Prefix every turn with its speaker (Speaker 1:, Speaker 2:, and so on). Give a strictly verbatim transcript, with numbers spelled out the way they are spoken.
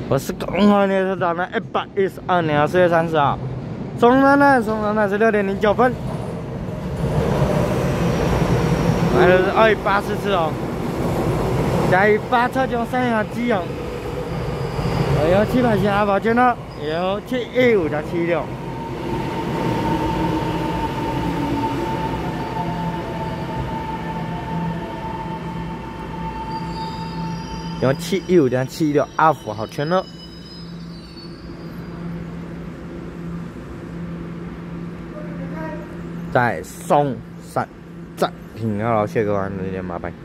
Speaker 1: 我是共和列车长的一百一十二年四月三十号，中南站，中南站是六点零九分，来的是二一八四次哦，加一八车种三亚基勇，有七百型阿宝圈呢，有七一五加七六。 有七一五加七六阿福好圈了，在松山站，挺好，谢各位，再见，拜拜。